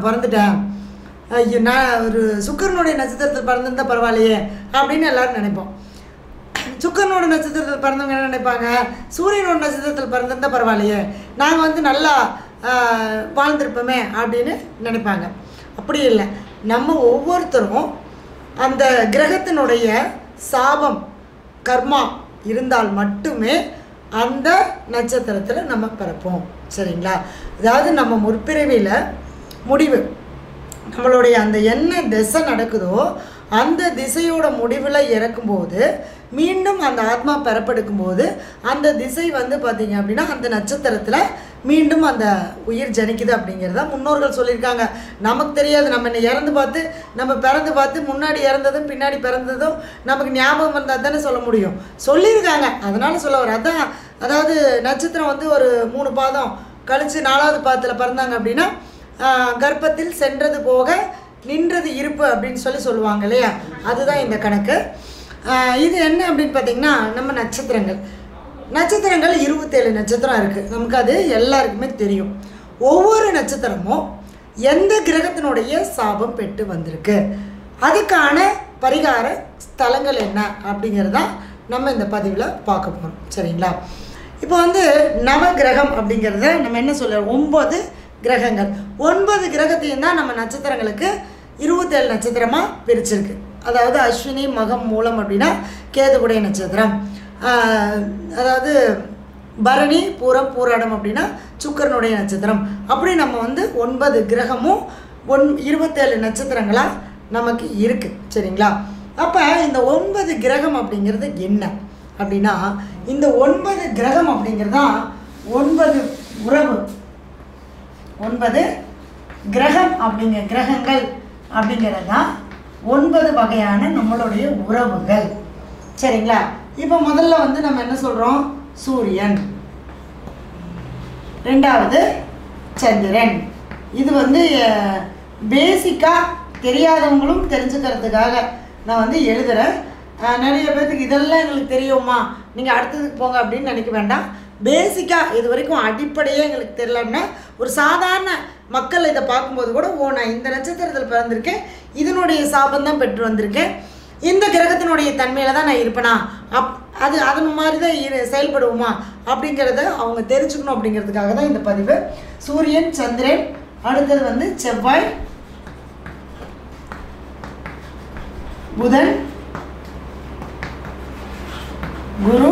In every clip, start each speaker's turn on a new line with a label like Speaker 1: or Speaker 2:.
Speaker 1: நான் பிறந்துட்டேன், ஐயோ நான் ஒரு சுக்கிரனுடைய நட்சத்திரத்தில் பிறந்திருந்தால் பரவாயில்லையே அப்படின்னு எல்லோரும் நினைப்போம். சுக்கிரனோட நட்சத்திரத்தில் பிறந்தவங்க என்ன நினைப்பாங்க, சூரியனோட நட்சத்திரத்தில் பிறந்திருந்தால் பரவாயில்லையே, நாங்கள் வந்து நல்லா வாழ்ந்திருப்போமே அப்படின்னு நினைப்பாங்க. அப்படி இல்லை, நம்ம ஒவ்வொருத்தரும் அந்த கிரகத்தினுடைய சாபம் கர்மா இருந்தால் மட்டுமே அந்த நட்சத்திரத்தில் நம்ம பிறப்போம். சரிங்களா? அதாவது நம்ம முற்பிறவியில் முடிவு நம்மளுடைய அந்த என்ன திசை நடக்குதோ அந்த திசையோட முடிவில் இறக்கும்போது மீண்டும் அந்த ஆத்மா பெறப்படுக்கும்போது அந்த திசை வந்து பார்த்திங்க அப்படின்னா அந்த நட்சத்திரத்தில் மீண்டும் அந்த உயிர் ஜனிக்குது அப்படிங்கிறத முன்னோர்கள் சொல்லியிருக்காங்க. நமக்கு தெரியாது, நம்ம என்ன இறந்து பார்த்து நம்ம பிறந்து பார்த்து முன்னாடி இறந்ததும் பின்னாடி பிறந்ததும் நமக்கு ஞாபகம் வந்தால் தானே சொல்ல முடியும், சொல்லியிருக்காங்க. அதனால் சொல்ல வர அதான், அதாவது நட்சத்திரம் வந்து ஒரு 3 பாதம் கழித்து 4வது பாதத்தில் பிறந்தாங்க அப்படின்னா கர்ப்பத்தில் சென்றது போக நின்றது இருப்பு அப்படின்னு சொல்லுவாங்க இல்லையா, அதுதான் இந்த கணக்கு. இது என்ன அப்படின்னு பார்த்திங்கன்னா, நம்ம நட்சத்திரங்கள் 27 நட்சத்திரம் இருக்குது. நமக்கு அது எல்லாருக்குமே தெரியும். ஒவ்வொரு நட்சத்திரமும் எந்த கிரகத்தினுடைய சாபம் பெற்று வந்திருக்கு, அதுக்கான பரிகார ஸ்தலங்கள் என்ன அப்படிங்கிறதான் நம்ம இந்த பதிவில் பார்க்க போகிறோம். சரிங்களா? இப்போ வந்து நவகிரகம் அப்படிங்கிறத நம்ம என்ன சொல்லுவோம், 9 கிரகங்கள். 9 கிரகத்தையும் தான் நம்ம நட்சத்திரங்களுக்கு 27 நட்சத்திரமாக பிரிச்சிருக்கு. அதாவது அஸ்வினி மகம் மூலம் அப்படின்னா கேதுவுடைய நட்சத்திரம், அதாவது பரணி பூரம் பூராடம் அப்படின்னா சுக்கிரனுடைய நட்சத்திரம். அப்படி நம்ம வந்து 9 கிரகமும் 27 நட்சத்திரங்களாக நமக்கு இருக்குது. சரிங்களா? அப்போ இந்த 9 கிரகம் அப்படிங்கிறது என்ன அப்படின்னா, இந்த 9 கிரகம் அப்படிங்கிறது தான் 9 உறவு. 9 கிரகம் கிரகங்கள் அப்படிங்கிறது தான் 9 வகையான நம்மளுடைய உறவுகள். சரிங்களா? இப்போ முதல்ல வந்து நம்ம என்ன சொல்கிறோம், சூரியன், 2வது சந்திரன். இது வந்து பேசிக்காக தெரியாதவங்களும் தெரிஞ்சுக்கிறதுக்காக நான் வந்து எழுதுகிறேன். நிறைய பேர்த்துக்கு இதெல்லாம் எங்களுக்கு தெரியுமா, நீங்கள் அடுத்ததுக்கு போங்க அப்படின்னு நினைக்க வேண்டாம். பேசிக்காக இது வரைக்கும் அடிப்படையே எங்களுக்கு தெரியலன்னா ஒரு சாதாரண மக்கள் இதை பார்க்கும்போது கூட, ஓ நான் இந்த நட்சத்திரத்தில் பிறந்திருக்கேன், இதனுடைய சாபம் தான் பெற்று வந்திருக்கேன், இந்த கிரகத்தினுடைய தன்மையில் தான் நான் இருப்பேனா, அது மாதிரி தான் செயல்படுவோமா அப்படிங்கிறத அவங்க தெரிஞ்சுக்கணும். அப்படிங்கிறதுக்காக தான் இந்த பதிவு. சூரியன், சந்திரன், அடுத்தது வந்து செவ்வாய், புதன், குரு,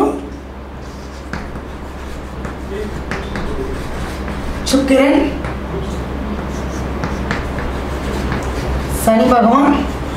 Speaker 1: சுக்கிரன், சனி பகவான்,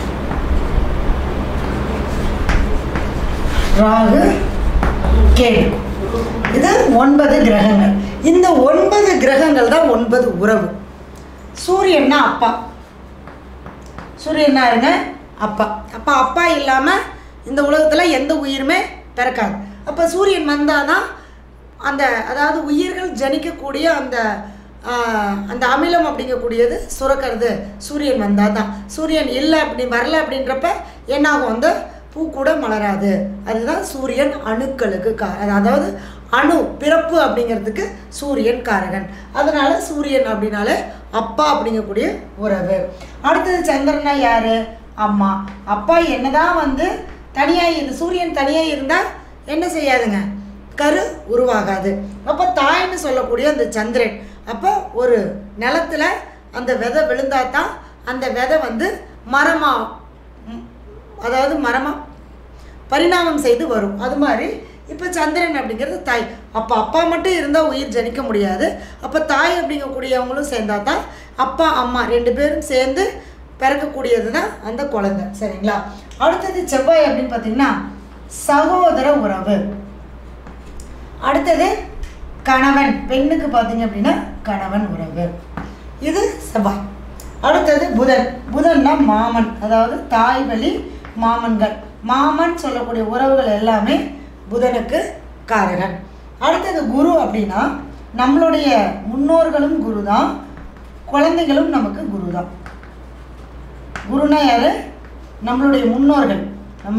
Speaker 1: ராகு, கேது. இது 9 கிரகங்கள். இந்த 9 கிரகங்கள் தான் 9 உறவு. சூரியன்னா அப்பா, சூரியன்னா இருங்க அப்பா. அப்பா இல்லாமல் இந்த உலகத்தில் எந்த உயிருமே பிறக்காது. அப்போ சூரியன் வந்தால் தான் அந்த, அதாவது உயிர்கள் ஜனிக்கக்கூடிய அந்த அமிலம் அப்படிங்கக்கூடியது சுரக்கிறது சூரியன் வந்தால் தான். சூரியன் இல்லை வரல அப்படின்றப்ப என்னாகும், அந்த பூ கூட மலராது. அதுதான் சூரியன் அணுக்களுக்கு அதாவது அணு பிறப்பு அப்படிங்கிறதுக்கு சூரியன் காரகன். அதனால சூரியன் அப்படின்னாலே அப்பா அப்படிங்கக்கூடிய உறவு. அடுத்தது சந்திரனா யாரு, அம்மா. அப்பா என்னதான் வந்து தனியாக சூரியன் தனியாக இருந்தால் என்ன செய்யாதுங்க, கரு உருவாகாது. அப்போ தாய்ன்னு சொல்லக்கூடிய அந்த சந்திரன், அப்போ ஒரு நிலத்தில் அந்த விதை விழுந்தால் தான் அந்த விதை வந்து மரமாக, அதாவது மரமாக பரிணாமம் செய்து வரும். அது மாதிரி இப்போ சந்திரன் அப்படிங்கிறது தாய். அப்போ அப்பா மட்டும் இருந்தால் உயிர் ஜனிக்க முடியாது. அப்போ தாய் அப்படிங்கக்கூடியவங்களும் சேர்ந்தால் தான் அப்பா அம்மா 2 பேரும் சேர்ந்து பிறக்கக்கூடியது தான் அந்த குழந்தை. சரிங்களா? அடுத்தது செவ்வாய் அப்படின்னு பார்த்தீங்கன்னா சகோதர உறவு. அடுத்தது கணவன், பெண்ணுக்கு பார்த்தீங்க அப்படின்னா கணவன் உறவு. இது செவ்வாய். அடுத்தது புதன். புதன்னா மாமன், அதாவது தாய் வழி மாமன்கள். மாமன் சொல்லக்கூடிய உறவுகள் எல்லாமே புதனுக்கு காரகன். அடுத்தது குரு அப்படின்னா நம்மளுடைய முன்னோர்களும் குரு தான், குழந்தைகளும் நமக்கு குரு தான். குருனா யாரு, நம்மளுடைய முன்னோர்கள். நம்ம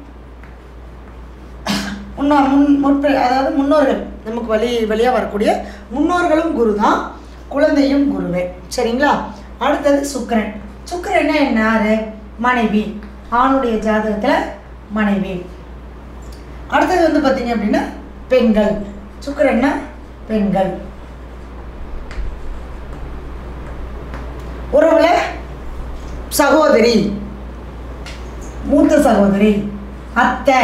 Speaker 1: அதாவது முன்னோர்கள், நமக்கு வழியாக வரக்கூடிய முன்னோர்களும் குரு தான், குழந்தையும் குருவே. சரிங்களா? அடுத்தது சுக்கிரன். சுக்கிரன்னா என்ன? யாரு? மனைவி. ஆணுடைய ஜாதகத்தில் மனைவி. அடுத்தது வந்து பார்த்தீங்க அப்படின்னா பெண்கள். சுக்கிரன்னா பெண்கள். உறவுல சகோதரி, மூத்த சகோதரி, அத்தை.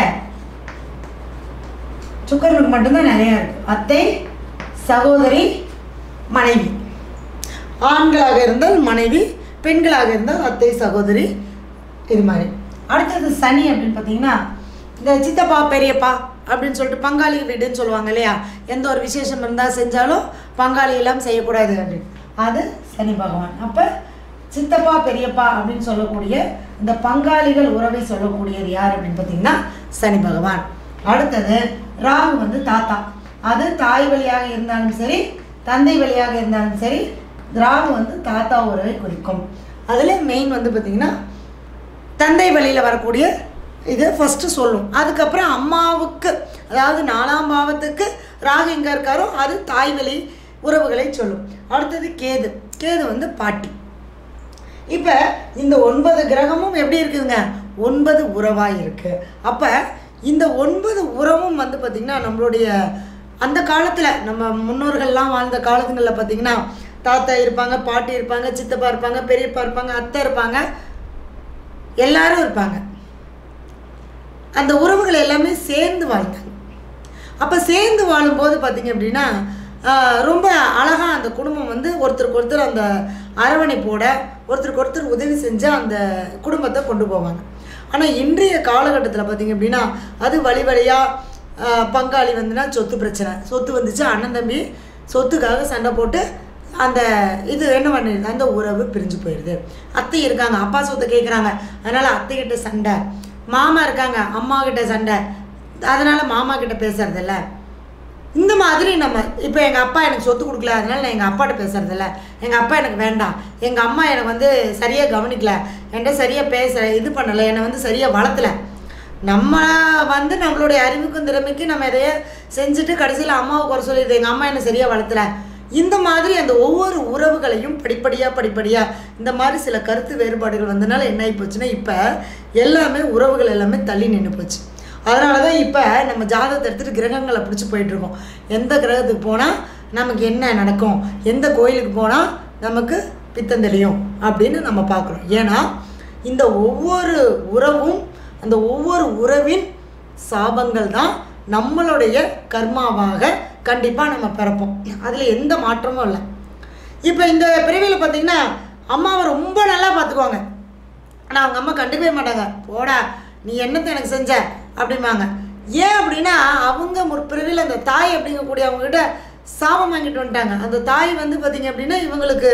Speaker 1: சுக்கிரனுக்கு மட்டும்தான் நிறையா இருக்கு. அத்தை, சகோதரி, மனைவி. ஆண்களாக இருந்தால் மனைவி, பெண்களாக இருந்தால் அத்தை, சகோதரி, இது மாதிரி. அடுத்தது சனி அப்படின்னு பார்த்தீங்கன்னா இந்த சித்தப்பா பெரியப்பா அப்படின்னு சொல்லிட்டு பங்காளி வீடுன்னு சொல்லுவாங்க இல்லையா? எந்த ஒரு விசேஷம் இருந்தால் செஞ்சாலும் பங்காளி எல்லாம் செய்யக்கூடாது அப்படின்னு. அது சனி பகவான். அப்போ சித்தப்பா பெரியப்பா அப்படின்னு சொல்லக்கூடிய இந்த பங்காளிகள் உறவை சொல்லக்கூடியது யார் அப்படின்னு பார்த்தீங்கன்னா சனி பகவான். அடுத்தது ராகு வந்து தாத்தா. அது தாய் வழியாக இருந்தாலும் சரி, தந்தை வழியாக இருந்தாலும் சரி, ராகு வந்து தாத்தா உறவை குறிக்கும். அதில் மெயின் வந்து பார்த்திங்கன்னா தந்தை வழியில் வரக்கூடிய இது ஃபஸ்ட்டு சொல்லும். அதுக்கப்புறம் அம்மாவுக்கு, அதாவது 4ஆம் பாவத்துக்கு ராகு எங்கே இருக்காரோ அது தாய் வழி உறவுகளை சொல்லும். அடுத்தது கேது. கேது வந்து பாட்டி. இப்போ இந்த 9 கிரகமும் எப்படி இருக்குதுங்க? 9 உறவாக இருக்குது. அப்போ இந்த 9 உறவும் வந்து பார்த்திங்கன்னா நம்மளுடைய அந்த காலத்தில் நம்ம முன்னோர்கள்லாம் வாழ்ந்த காலத்துங்களில் பார்த்திங்கன்னா தாத்தா இருப்பாங்க, பாட்டி இருப்பாங்க, சித்தப்பா இருப்பாங்க, பெரியப்பா இருப்பாங்க, அத்தை இருப்பாங்க, எல்லாரும் இருப்பாங்க. அந்த உறவுகள் எல்லாமே சேர்ந்து வாழ்ந்தாங்க. அப்போ சேர்ந்து வாழும்போது பார்த்திங்க அப்படின்னா ரொம்ப அழகாக அந்த குடும்பம் வந்து ஒருத்தருக்கு ஒருத்தர் அந்த அரவணைப்போட ஒருத்தருக்கு ஒருத்தர் உதவி செஞ்சு அந்த குடும்பத்தை கொண்டு போவாங்க. ஆனால் இன்றைய காலகட்டத்தில் பார்த்திங்க அப்படின்னா அது வழி வழியாக பங்காளி வந்துன்னா சொத்து பிரச்சனை. சொத்து வந்துச்சு, அண்ணன் தம்பி சொத்துக்காக சண்டை போட்டு அந்த இது என்ன பண்ணிடுது, அந்த உறவு பிரிஞ்சு போயிடுது. அத்தை இருக்காங்க, அப்பா சொத்தை கேட்குறாங்க, அதனால் அத்தைக்கிட்ட சண்டை. மாமா இருக்காங்க, அம்மா கிட்ட சண்டை, அதனால் மாமா கிட்ட பேசுறதில்ல. இந்த மாதிரி நம்ம இப்போ எங்கள் அப்பா எனக்கு சொத்து கொடுக்கல, அதனால் நான் எங்கள் அப்பாட்ட பேசுறதில்ல. எங்கள் அப்பா எனக்கு வேண்டாம், எங்கள் அம்மா எனக்கு வந்து சரியாக கவனிக்கல, என்கிட்ட சரியாக இது பண்ணலை, என்னை வந்து சரியாக வளர்த்தலை. நம்ம வந்து நம்மளுடைய அறிவுக்கும் திறமைக்கு நம்ம எதைய செஞ்சுட்டு கடைசியில் அம்மாவை குறை சொல்லிடுது, எங்கள் அம்மா என்னை சரியாக வளர்த்தலை. இந்த மாதிரி அந்த ஒவ்வொரு உறவுகளையும் படிப்படியாக இந்த மாதிரி சில கருத்து வேறுபாடுகள் வந்தனால என்ன ஆகி போச்சுன்னா இப்போ எல்லாமே உறவுகள் எல்லாமே தள்ளி நின்று போச்சு. அதனால தான் இப்போ நம்ம ஜாதகத்தை எடுத்துகிட்டு கிரகங்களை பிடிச்சி போயிட்டுருக்கோம். எந்த கிரகத்துக்கு போனால் நமக்கு என்ன நடக்கும், எந்த கோயிலுக்கு போனால் நமக்கு பித்தம் தெளியும் அப்படின்னு நம்ம பார்க்குறோம். ஏன்னா இந்த ஒவ்வொரு உறவும், அந்த ஒவ்வொரு உறவின் சாபங்கள் தான் நம்மளுடைய கர்மாவாக கண்டிப்பாக நம்ம பிறப்போம். அதில் எந்த மாற்றமும் இல்லை. இப்போ இந்த பிறவியில் பார்த்திங்கன்னா அம்மாவை ரொம்ப நல்லா பார்த்துக்குவாங்க, ஆனால் அவங்க அம்மா கண்டுக்கவே மாட்டாங்க. போடா நீ என்னத்தை எனக்கு செஞ்ச அப்படிம்பாங்க. ஏன் அப்படின்னா அவங்க முற்பிறவியில் அந்த தாய் அப்படிங்கக்கூடிய அவங்ககிட்ட சாபம் வாங்கிட்டு வந்துட்டாங்க. அந்த தாய் வந்து பார்த்திங்க அப்படின்னா இவங்களுக்கு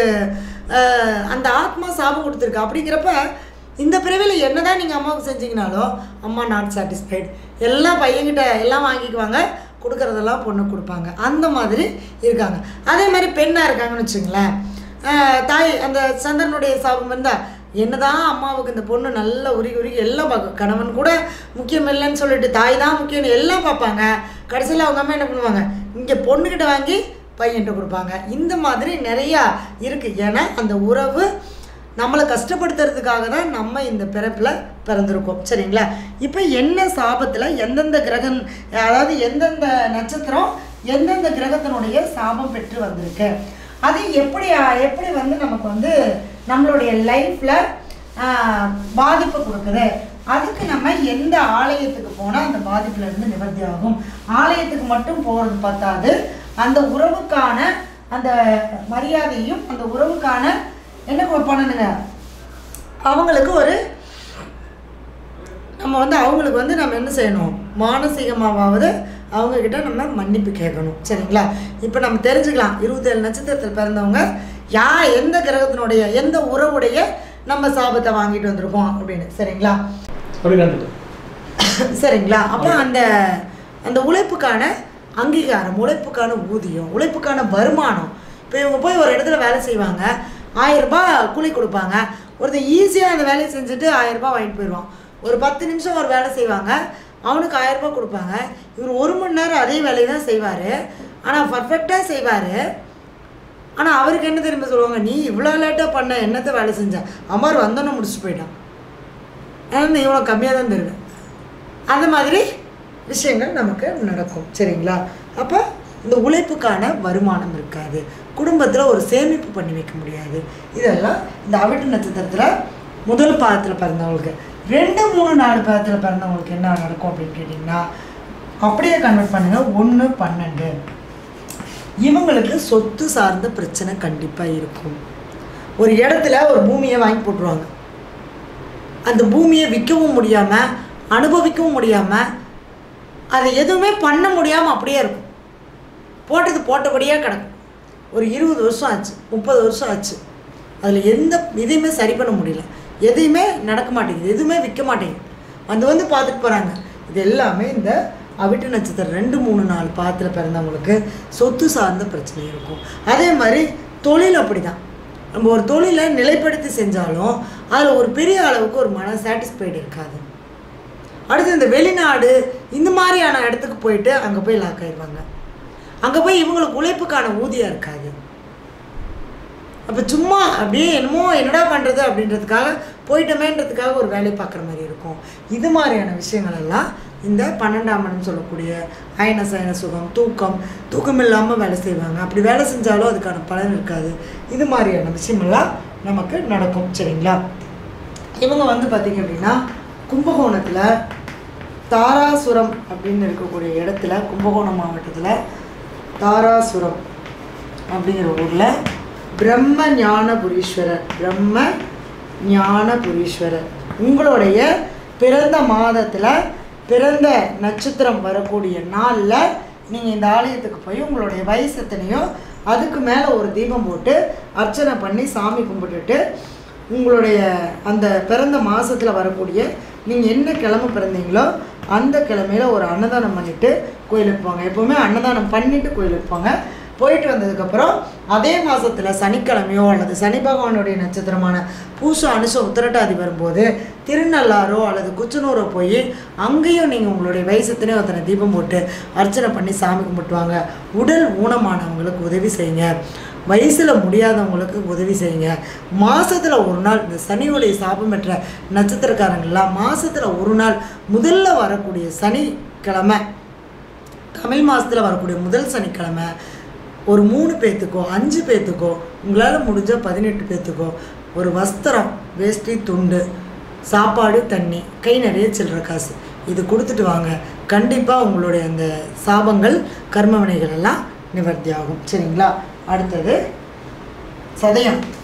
Speaker 1: அந்த ஆத்மா சாபம் கொடுத்துருக்கு. அப்படிங்கிறப்ப இந்த பிறவியில் என்ன தான் நீங்கள் அம்மாவுக்கு செஞ்சீங்கனாலும் அம்மா நாட் சாட்டிஸ்ஃபைடு, எல்லாம் பையன்கிட்ட எல்லாம் வாங்கிக்குவாங்க, கொடுக்குறதெல்லாம் பொண்ணு கொடுப்பாங்க. அந்த மாதிரி இருக்காங்க. அதே மாதிரி பெண்ணாக இருக்காங்கன்னு வச்சுங்களேன், தாய் அந்த சந்திரனுடைய சாபம் இருந்தால் என்னதான் அம்மாவுக்கு இந்த பொண்ணு நல்லா உருகி எல்லாம் பார்க்கும். கணவன் கூட முக்கியம் இல்லைன்னு சொல்லிட்டு தாய் தான் முக்கியம்னு எல்லாம் பார்ப்பாங்க. கடைசியில் அவங்க அம்மா என்ன பண்ணுவாங்க, இங்கே பொண்ணுக்கிட்ட வாங்கி பையன்கிட்ட கொடுப்பாங்க. இந்த மாதிரி நிறையா இருக்குது. ஏன்னா அந்த உறவு நம்மளை கஷ்டப்படுத்துறதுக்காக தான் நம்ம இந்த பிறப்பில் பிறந்திருக்கோம். சரிங்களா? இப்போ என்ன சாபத்தில் எந்தெந்த கிரகம், அதாவது எந்தெந்த நட்சத்திரம் எந்தெந்த கிரகத்தினுடைய சாபம் பெற்று வந்திருக்கு, அது எப்படி வந்து நமக்கு வந்து நம்மளுடைய லைஃப்பில் பாதிப்பு கொடுக்குது, அதுக்கு நம்ம எந்த ஆலயத்துக்கு போனால் அந்த பாதிப்புலேருந்து நிவர்த்தி ஆகும். ஆலயத்துக்கு மட்டும் போகிறது பார்த்தாது, அந்த உறவுக்கான அந்த மரியாதையும் அந்த உறவுக்கான என்ன பண்ணணுங்க, அவங்களுக்கு ஒரு நம்ம வந்து அவங்களுக்கு வந்து நம்ம என்ன செய்யணும், மானசீகமாவது அவங்கக்கிட்ட நம்ம மன்னிப்பு கேட்கணும். சரிங்களா? இப்போ நம்ம தெரிஞ்சுக்கலாம் 27 நட்சத்திரத்தில் பிறந்தவங்க எந்த கிரகத்தினுடைய எந்த உறவுடைய நம்ம சாபத்தை வாங்கிட்டு வந்திருக்கோம் அப்படின்னு. சரிங்களா? சரிங்களா? அப்போ அந்த அந்த உழைப்புக்கான அங்கீகாரம், உழைப்புக்கான ஊதியம், உழைப்புக்கான வருமானம். இப்போ இவங்க போய் ஒரு இடத்துல வேலை செய்வாங்க, 1000 ரூபாய் கூலி கொடுப்பாங்க. ஒருத்தர் ஈஸியாக அந்த வேலையை செஞ்சுட்டு 1000 ரூபாய் வாங்கிட்டு போயிடுவான். ஒரு 10 நிமிஷம் ஒரு வேலை செய்வாங்க, அவனுக்கு 1000 ரூபாய் கொடுப்பாங்க. இவர் 1 மணி நேரம் அதே வேலையை தான் செய்வார், ஆனால் பர்ஃபெக்டாக செய்வார். ஆனால் அவருக்கு என்ன தெரியுமா சொல்லுவாங்க, நீ இவ்வளோ லேட்டாக பண்ண என்னத்தை வேலை செஞ்சேன், அமர் வந்தோன்னே முடிச்சுட்டு போயிட்டான், ஏன்னா நீ இவ்வளோ கம்மியாக தான் தருவேன். அந்த மாதிரி விஷயங்கள் நமக்கு நடக்கும். சரிங்களா? அப்போ இந்த உழைப்புக்கான வருமானம் இருக்காது, குடும்பத்தில் ஒரு சேமிப்பு பண்ணி வைக்க முடியாது. இதெல்லாம் இந்த அவிட்ட நட்சத்திரத்தில் முதல் பாதத்தில் பிறந்தவங்களுக்கு. 2, 3, 4 பாதத்தில் பிறந்தவங்களுக்கு என்ன நடக்கும் அப்படின்னு கேட்டிங்கன்னா, அப்படியே கன்வெர்ட் பண்ணுங்கள். 1, 12 இவங்களுக்கு சொத்து சார்ந்த பிரச்சனை கண்டிப்பாக இருக்கும். ஒரு இடத்துல ஒரு பூமியை வாங்கி போட்டுருவாங்க, அந்த பூமியை விற்கவும் முடியாமல் அனுபவிக்கவும் முடியாமல் அதை எதுவுமே பண்ண முடியாமல் அப்படியே இருக்கும். போட்டது போட்டபடியாக கிடக்கும். ஒரு 20 வருஷம் ஆச்சு, 30 வருஷம் ஆச்சு, அதில் எந்த இதையுமே சரி பண்ண முடியல, எதையுமே நடக்க மாட்டேங்குது, எதுவுமே விற்க மாட்டேங்குது. வந்து பார்த்துட்டு போகிறாங்க. இது எல்லாமே இந்த அவிட்ட நட்சத்திரம் 2, 3, 4 பாதத்தில் பிறந்தவங்களுக்கு சொத்து சார்ந்த பிரச்சனை இருக்கும். அதே மாதிரி தொழில் அப்படி தான். நம்ம ஒரு தொழிலை நிலைப்படுத்தி செஞ்சாலும் அதில் ஒரு பெரிய அளவுக்கு ஒரு மன சாட்டிஸ்ஃபைடு இருக்காது. அடுத்து இந்த வெளிநாடு இந்த மாதிரியான இடத்துக்கு போயிட்டு அங்கே போய் லாக் ஆயிடுவாங்க. அங்கே போய் இவங்களுக்கு உழைப்புக்கான ஊதியம் இருக்காது. அப்போ சும்மா அப்படியே என்னமோ என்னடா பண்ணுறது அப்படின்றதுக்காக போயிட்டோமேன்றதுக்காக ஒரு வேலையை பார்க்குற மாதிரி இருக்கும். இது மாதிரியான விஷயங்கள் எல்லாம் இந்த 12ஆம் இடம்னு சொல்லக்கூடிய அயன சயன சுகம், தூக்கம் இல்லாமல் வேலை செய்வாங்க. அப்படி வேலை செஞ்சாலும் அதுக்கான பலன் இருக்காது. இது மாதிரியான விஷயமெல்லாம் நமக்கு நடக்கும். சரிங்களா? இவங்க பார்த்திங்க அப்படின்னா கும்பகோணத்தில் தாராசுரம் அப்படின்னு இருக்கக்கூடிய இடத்துல, கும்பகோணம் மாவட்டத்தில் தாராசுரம் அப்படிங்கிற ஊரில் பிரம்ம ஞானபுரீஸ்வரர் உங்களுடைய பிறந்த மாதத்தில் பிறந்த நட்சத்திரம் வரக்கூடிய நாளில் நீங்கள் இந்த ஆலயத்துக்கு போய் உங்களுடைய வயசு எத்தனையோ அதுக்கு மேலே ஒரு தீபம் போட்டு அர்ச்சனை பண்ணி சாமி கும்பிட்டுட்டு உங்களுடைய அந்த பிறந்த மாதத்தில் வரக்கூடிய நீங்கள் என்ன கிழமை பிறந்தீங்களோ அந்த கிழமையில் ஒரு அன்னதானம் பண்ணிவிட்டு கோயிலுக்கு போங்க. எப்போவுமே அன்னதானம் பண்ணிவிட்டு கோயிலுக்கு போங்க. போயிட்டு வந்ததுக்கப்புறம் அதே மாதத்தில் சனிக்கிழமையோ அல்லது சனி பகவானுடைய நட்சத்திரமான பூசம் அனுஷம் உத்திரட்டாதி வரும்போது திருநள்ளாரோ அல்லது குச்சனூரோ போய் அங்கேயும் நீங்கள் உங்களுடைய வயசத்துலேயும் அத்தனை தீபம் போட்டு அர்ச்சனை பண்ணி சாமி கும்பிட்டுவாங்க. உடல் ஊனமானவங்களுக்கு உதவி செய்யுங்க, வயசில் முடியாதவங்களுக்கு உதவி செய்யுங்க. மாதத்தில் ஒரு நாள் இந்த சனியுடைய சாபம் பெற்ற நட்சத்திரக்காரங்கள்லாம் மாதத்தில் ஒரு நாள் முதல்ல வரக்கூடிய சனிக்கிழமை, தமிழ் மாதத்தில் வரக்கூடிய முதல் சனிக்கிழமை ஒரு 3 பேர்த்துக்கோ 5 பேர்த்துக்கோ உங்களால் முடிஞ்ச 18 பேர்த்துக்கோ ஒரு வஸ்திரம், வேஷ்டி, துண்டு, சாப்பாடு, தண்ணி, கை நிறைய சில்லற காசு இது கொடுத்துட்டு வாங்க. கண்டிப்பாக உங்களுடைய அந்த சாபங்கள் கர்ம வினைகள் எல்லாம் நிவர்த்தி ஆகும். சரிங்களா? அடுத்தது சதயம்.